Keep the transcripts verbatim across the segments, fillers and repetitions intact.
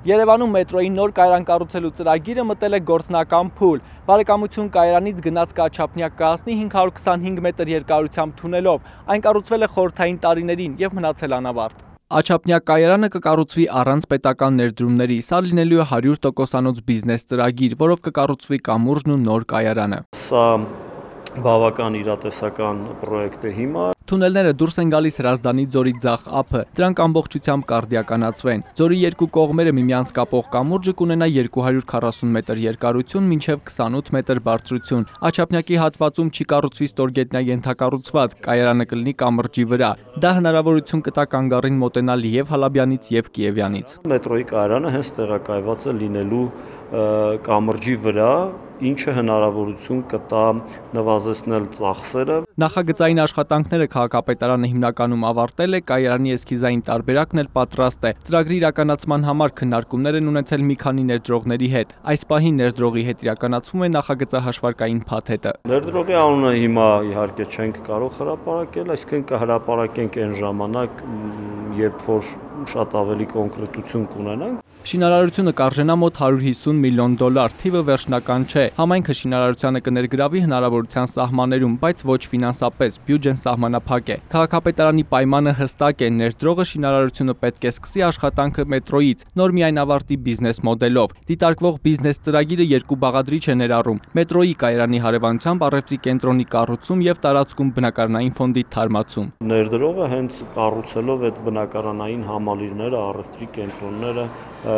Երևանում մետրոյի նոր կայարան կառուցելու ծրագիրը մտել է գործնական փուլ։ Բարեկամություն կայարանից գնացքը Աչափնյակ կհասնի հինգ հարյուր քսանհինգ մետր երկարությամբ թունելով։ Այն կառուցվել է խորհրդային տարիներին եւ մնացել անավարտ։ Աչափնյակ կայարանը կկառուցվի առանց պետական ներդրումների։ Սա լինելու է հարյուր տոկոսանոց բիզնես ծրագիր, որով կկառուցվի կամուրջն ու նոր կայարանը։ Սա բավական իրատեսական պրոյեկտ է հիմա։ Թունելները դուրս են գալիս Հրազդանի ձորի ձախ ափը, դրանք ամբողջությամբ կարդիականացվեն։ Ձորի երկու կողմերը միմյանց կապող կամուրջը կունենա երկու հարյուր քառասուն մետր երկարություն, մինչև քսանութ մետր բարձրություն։ Աչափնյակի հատվածում չի կառուցվի ստորգետնյա ենթակառուցված, կայարանը կլինի կամրջի վրա։ Դա հնարավորություն կտա Կանգառին մոտենալ եւ Հալաբյանից եւ Կիևյանից։ Մետրոյի կայարանը հենց տեղակայված է լինելու կամրջի վրա, ինչը հնարավորություն կտա նվազեցնել ծախսերը։ Նախագծային աշխատանքները քաղաքապետարանը հիմնականում ավարտել է, կայարանի էսքիզային տարբերակն էլ պատրաստ է։ Ծրագրի իրականացման համար քննարկումներ են ունեցել մի քանի ներդրողների հետ։ Այս պահին ներդրողի հետ իրականացվում է նախագծահաշվարկային փաթեթը։ Ներդրողի անունը հիմա իհարկե չենք կարող հրապարակել, այսինքն կհրապարակենք այն ժամանակ, երբ որ շատ ավելի կոնկրետություն կունենանք։ Շինարարությունը կարժենա մոտ հարյուր հիսուն միլիոն դոլար, թիվը վերջնական չէ։ Համայնքը շինարարությանը կներգրավի հնարավորության սահմաններում, բայց ոչ ֆինանսապես, բյուջեն սահմանափակ է։ Քաղաքապետարանի պայմանը հստակ է, ներդրողը շինարարությունը պետք է սկսի աշխատանքը մետրոյից, նոր միայն ավարտի բիզնես մոդելով։ Դիտարկվող բիզնես ծրագիրը երկու բաղադրիչ է ներառում՝ մետրոյի կայարանի հարևանությամբ առևտրի կենտրոնի կառուցում եւ տարածքում բնակարանային ֆոնդի թարմացում։ Ներդրողը հենց կառուցելով այդ բնակարանային համալիրները, առևտրի կենտրոնները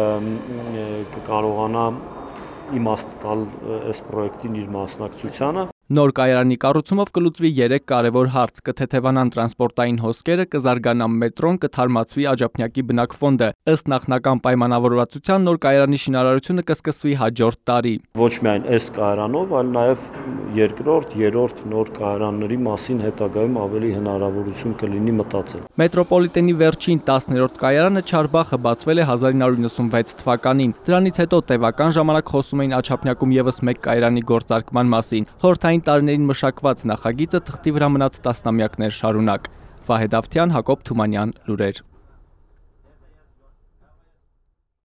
կկարողանա իմաստ տալ այս պրոյեկտին իր մասնակցությանը։ Նոր կայարանի կառուցումով կլուծվի երեք կարևոր հարց՝ կթեթևանան տրանսպորտային հոսքերը, կզարգանա մետրոն, կթարմացվի Աջափնյակի բնակֆոնդը։ Ըստ նախնական պայմանավորվածության նոր կայարանի շինարարությունը կսկսվի հաջորդ տարի։ Ոչ միայն այս կայարանով, այլ նաև երկրորդ, երրորդ նոր կայարանների մասին հետագայում ավելի հնարավորություն կլինի մտածել։ Մետրոպոլիտենի վերջին տասներորդ կայարանը Չարբախը բացվել է հազար ինը հարյուր նվսանվեց թվականին։ Դրանից հետո տևական ժամանակ խոսում էին Աչափնյակում եւս մեկ կայարանի գործարկման մասին։ Խորհրդային տարիներին մշակված նախագիծը թղթի վրա մնաց տասնամյակներ շարունակ։ Վահեդ Ավթյան, Հակոբ Թումանյան, լուրեր։